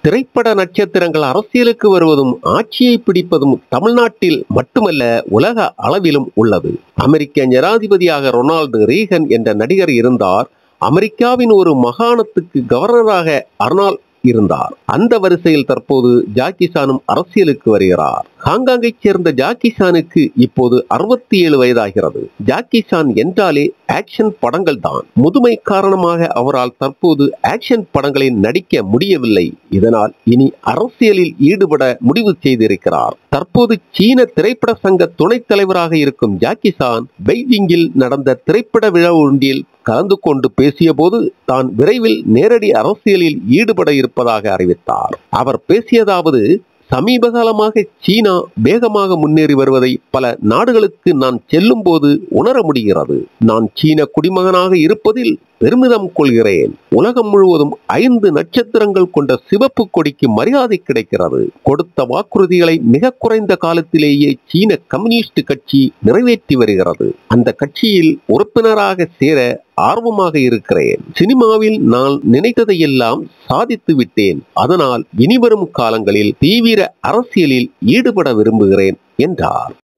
திரைப்பட நட்சத்திரங்கள் அரசியலுக்கு வருவதும் ஆட்சியை பிடிப்பதும் தமிழ்நாட்டில் மட்டுமல்ல உலக அளவிலும் உள்ளது. அமெரிக்க ஜனாதிபதியாக ரொனால்டு ரீகன் என்ற நடிகர் இருந்தார். அமெரிக்காவின் ஒரு மாகாணத்துக்கு கவர்னராக அர்னால்ட் இருந்தார். அந்த வரிசையில் தற்போது ஜாக்கிசானும் அரசியலுக்கு வருகிறார். ஹாங்காங்கை சேர்ந்த ஜாக்கிசானுக்கு இப்போது 67 வயதாகிறது. ஜாக்கிசான் என்றாலே ஆக்ஷன் படங்கள் தான். முதுமை காரணமாக அவரால் தற்போது ஆக்ஷன் படங்களில் நடிக்க முடியவில்லை. இதனால் இனி அரசியலில் ஈடுபட முடிவு செய்திருக்கிறார். தற்போது சீன திரைப்பட சங்க துணைத் தலைவராக இருக்கும் ஜாக்கிசான் பெய்ஜிங்கில் நடந்த திரைப்பட விழா ஒன்றில் கலந்து கொண்டு பேசிய போது தான் விரைவில் நேரடி அரசியலில் ஈடுபட இருப்பதாக அறிவித்தார். அவர் பேசியதாவது, சமீப காலமாக சீனா வேகமாக முன்னேறி வருவதை பல நாடுகளுக்கு நான் செல்லும் போது உணர முடிகிறது. நான் சீன குடிமகனாக இருப்பதில் பெருமிதம் கொள்கிறேன். உலகம் முழுவதும் 5 நட்சத்திரங்கள் கொண்ட சிவப்பு கொடிக்கு மரியாதை கிடைக்கிறது. கொடுத்த வாக்குறுதிகளை மிக குறைந்த காலத்திலேயே சீன கம்யூனிஸ்ட் கட்சி நிறைவேற்றி வருகிறது. அந்த கட்சியில் உறுப்பினராக சேர ஆர்வமாக இருக்கிறேன். சினிமாவில் நான் நினைத்ததையெல்லாம் சாதித்து விட்டேன். அதனால் இனிவரும் காலங்களில் தீவிர அரசியலில் ஈடுபட விரும்புகிறேன் என்றார்.